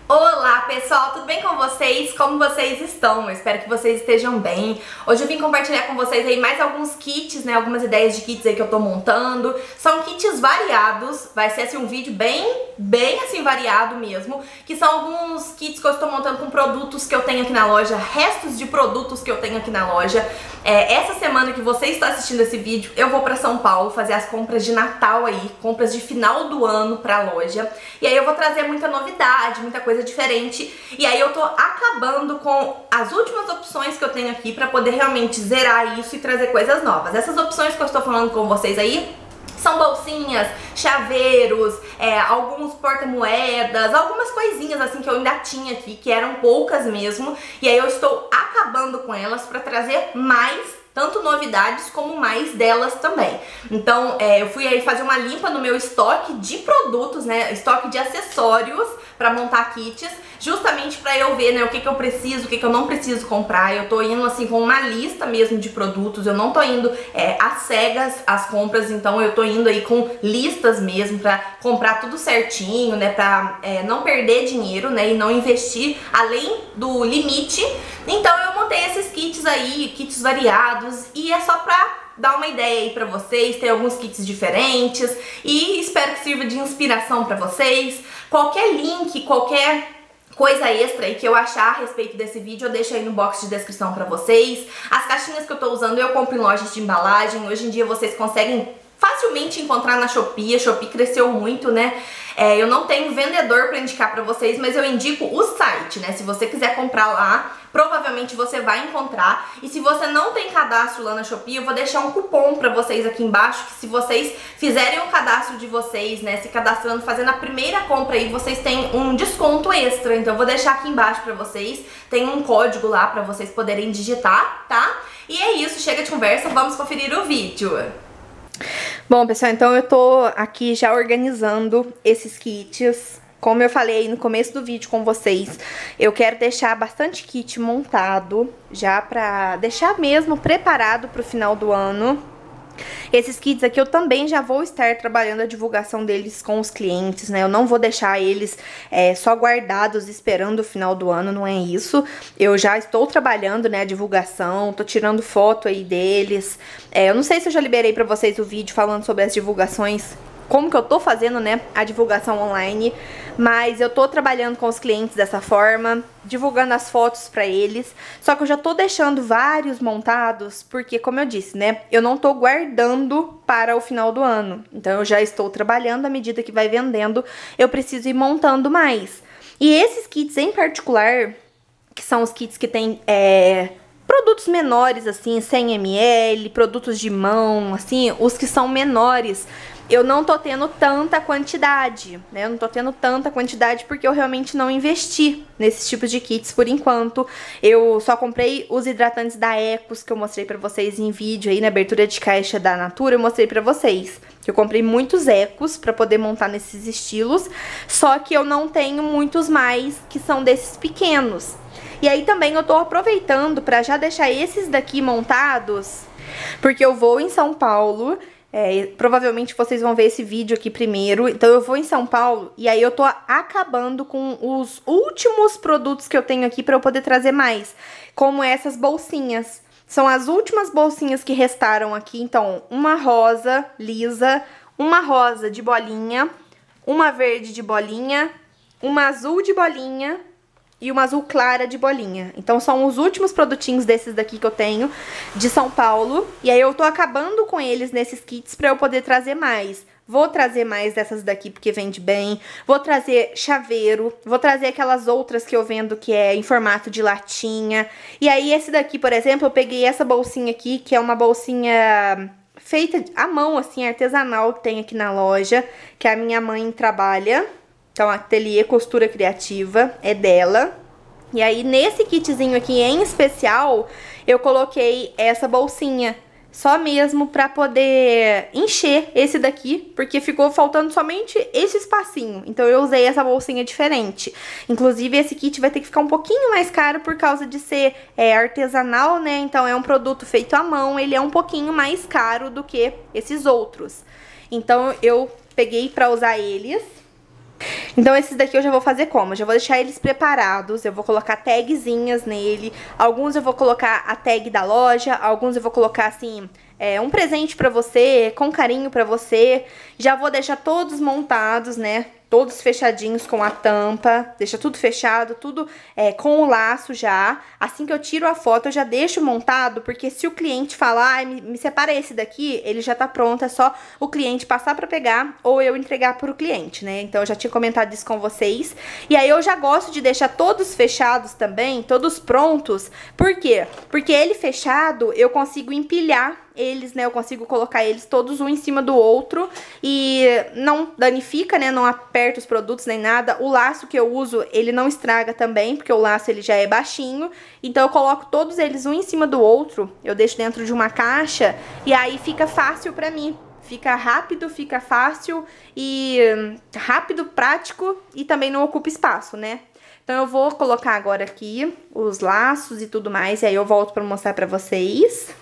Olá pessoal, tudo bem com vocês? Como vocês estão? Eu espero que vocês estejam bem. Hoje eu vim compartilhar com vocês aí mais alguns kits, né? Algumas ideias de kits aí que eu tô montando. São kits variados, vai ser assim um vídeo bem assim variado mesmo. Que são alguns kits que eu estou montando com produtos que eu tenho aqui na loja, restos de produtos que eu tenho aqui na loja. Essa semana que você está assistindo esse vídeo, eu vou pra São Paulo fazer as compras de Natal aí, compras de final do ano pra loja. E aí eu vou trazer muita novidade, muita coisa diferente, e aí eu tô acabando com as últimas opções que eu tenho aqui pra poder realmente zerar isso e trazer coisas novas. Essas opções que eu estou falando com vocês aí são bolsinhas, chaveiros, alguns porta-moedas, algumas coisinhas assim que eu ainda tinha aqui, que eram poucas mesmo, e aí eu estou acabando com elas pra trazer mais, tanto novidades como mais delas também. Então eu fui aí fazer uma limpa no meu estoque de produtos, né, estoque de acessórios pra montar kits, justamente pra eu ver, né, o que que eu preciso, o que que eu não preciso comprar. Eu tô indo assim com uma lista mesmo de produtos, eu não tô indo às cegas as compras, então eu tô indo aí com listas mesmo pra comprar tudo certinho, né, pra não perder dinheiro, né, e não investir além do limite. Então eu montei esses kits aí, kits variados, e é só pra dar uma ideia aí pra vocês, tem alguns kits diferentes e espero que sirva de inspiração pra vocês. Qualquer link, qualquer coisa extra aí que eu achar a respeito desse vídeo, eu deixo aí no box de descrição pra vocês. As caixinhas que eu tô usando eu compro em lojas de embalagem, hoje em dia vocês conseguem facilmente encontrar na Shopee, a Shopee cresceu muito, né? Eu não tenho vendedor pra indicar pra vocês, mas eu indico o site, né? Se você quiser comprar lá, provavelmente você vai encontrar. E se você não tem cadastro lá na Shopee, eu vou deixar um cupom pra vocês aqui embaixo, que se vocês fizerem o cadastro de vocês, né, se cadastrando, fazendo a primeira compra aí, vocês têm um desconto extra. Então eu vou deixar aqui embaixo pra vocês, tem um código lá pra vocês poderem digitar, tá? E é isso, chega de conversa, vamos conferir o vídeo. Bom, pessoal, então eu tô aqui já organizando esses kits. Como eu falei no começo do vídeo com vocês, eu quero deixar bastante kit montado, já pra deixar mesmo preparado pro final do ano. Esses kits aqui eu também já vou estar trabalhando a divulgação deles com os clientes, né? Eu não vou deixar eles só guardados esperando o final do ano, não é isso. Eu já estou trabalhando, né, a divulgação, tô tirando foto aí deles. Eu não sei se eu já liberei pra vocês o vídeo falando sobre as divulgações, como que eu tô fazendo, né, a divulgação online, mas eu tô trabalhando com os clientes dessa forma, divulgando as fotos pra eles, só que eu já tô deixando vários montados, porque como eu disse, né, eu não tô guardando para o final do ano, então eu já estou trabalhando à medida que vai vendendo, eu preciso ir montando mais. E esses kits em particular, que são os kits que tem produtos menores, assim, 100 ml, produtos de mão, assim, os que são menores, eu não tô tendo tanta quantidade, né? Eu não tô tendo tanta quantidade porque eu realmente não investi nesses tipos de kits por enquanto. Eu só comprei os hidratantes da Ecos, que eu mostrei pra vocês em vídeo aí, na abertura de caixa da Natura, eu mostrei pra vocês. Eu comprei muitos Ecos pra poder montar nesses estilos, só que eu não tenho muitos mais que são desses pequenos. E aí também eu tô aproveitando pra já deixar esses daqui montados, porque eu vou em São Paulo. Provavelmente vocês vão ver esse vídeo aqui primeiro. Então eu vou em São Paulo e aí eu tô acabando com os últimos produtos que eu tenho aqui pra eu poder trazer mais, como essas bolsinhas. São as últimas bolsinhas que restaram aqui. Então, uma rosa lisa, uma rosa de bolinha, uma verde de bolinha, uma azul de bolinha e uma azul clara de bolinha. Então são os últimos produtinhos desses daqui que eu tenho de São Paulo. E aí eu tô acabando com eles nesses kits pra eu poder trazer mais. Vou trazer mais dessas daqui porque vende bem. Vou trazer chaveiro. Vou trazer aquelas outras que eu vendo que é em formato de latinha. E aí esse daqui, por exemplo, eu peguei essa bolsinha aqui, que é uma bolsinha feita à mão, assim, artesanal, que tem aqui na loja, que a minha mãe trabalha. Então, Ateliê Costura Criativa é dela. E aí, nesse kitzinho aqui em especial, eu coloquei essa bolsinha. Só mesmo pra poder encher esse daqui, porque ficou faltando somente esse espacinho. Então, eu usei essa bolsinha diferente. Inclusive, esse kit vai ter que ficar um pouquinho mais caro por causa de ser artesanal, né? Então, é um produto feito à mão, ele é um pouquinho mais caro do que esses outros. Então, eu peguei pra usar eles. Então esses daqui eu já vou fazer como? Eu já vou deixar eles preparados, eu vou colocar tagzinhas nele, alguns eu vou colocar a tag da loja, alguns eu vou colocar assim, um presente pra você, com carinho pra você. Já vou deixar todos montados, né? Todos fechadinhos com a tampa, deixa tudo fechado, tudo com o laço já. Assim que eu tiro a foto, eu já deixo montado, porque se o cliente falar, ah, me separa esse daqui, ele já tá pronto, é só o cliente passar pra pegar ou eu entregar pro cliente, né? Então eu já tinha comentado isso com vocês. E aí eu já gosto de deixar todos fechados também, todos prontos. Por quê? Porque ele fechado, eu consigo empilhar eles, né? Eu consigo colocar eles todos um em cima do outro e não danifica, né? Não aperta os produtos nem nada. O laço que eu uso, ele não estraga também, porque o laço ele já é baixinho. Então eu coloco todos eles um em cima do outro, eu deixo dentro de uma caixa e aí fica fácil pra mim. Fica rápido, fica fácil e rápido, prático e também não ocupa espaço, né? Então eu vou colocar agora aqui os laços e tudo mais e aí eu volto pra mostrar pra vocês.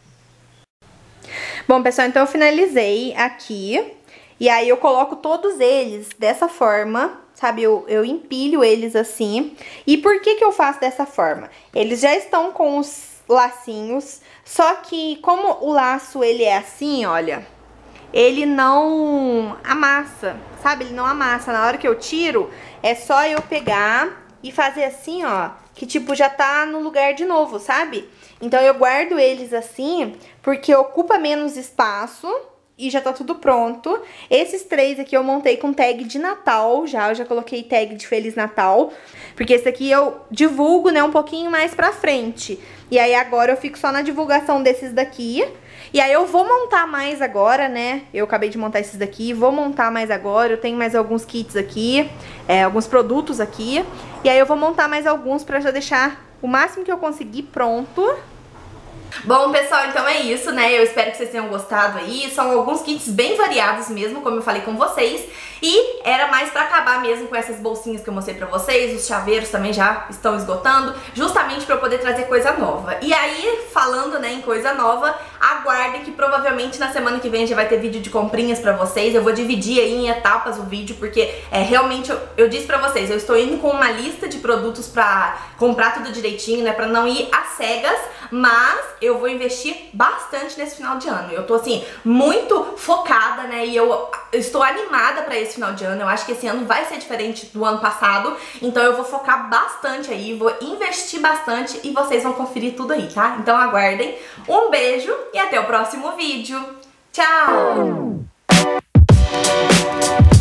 Bom, pessoal, então eu finalizei aqui. E aí eu coloco todos eles dessa forma, sabe? Eu empilho eles assim. E por que que eu faço dessa forma? Eles já estão com os lacinhos, só que como o laço ele é assim, olha, ele não amassa, sabe? Ele não amassa. Na hora que eu tiro, é só eu pegar e fazer assim, ó, que tipo já tá no lugar de novo, sabe? Então eu guardo eles assim, porque ocupa menos espaço e já tá tudo pronto. Esses 3 aqui eu montei com tag de Natal eu já coloquei tag de Feliz Natal, porque esse aqui eu divulgo, né, um pouquinho mais pra frente. E aí agora eu fico só na divulgação desses daqui. E aí eu vou montar mais agora, né? Eu acabei de montar esses daqui, vou montar mais agora. Eu tenho mais alguns kits aqui, alguns produtos aqui. E aí eu vou montar mais alguns pra já deixar o máximo que eu conseguir pronto. Bom, pessoal, então é isso, né? Eu espero que vocês tenham gostado aí. São alguns kits bem variados mesmo, como eu falei com vocês. E era mais pra acabar mesmo com essas bolsinhas que eu mostrei pra vocês. Os chaveiros também já estão esgotando, justamente pra eu poder trazer coisa nova. E aí, falando, né, em coisa nova, aguardem que provavelmente na semana que vem já vai ter vídeo de comprinhas pra vocês. Eu vou dividir aí em etapas o vídeo, porque realmente eu disse pra vocês, eu estou indo com uma lista de produtos pra comprar tudo direitinho, né, pra não ir às cegas, mas eu vou investir bastante nesse final de ano. Eu tô assim, muito focada, né, e eu estou animada pra esse final de ano. Eu acho que esse ano vai ser diferente do ano passado, então eu vou focar bastante aí, vou investir bastante e vocês vão conferir tudo aí, tá? Então aguardem. Um beijo e até o próximo vídeo. Tchau!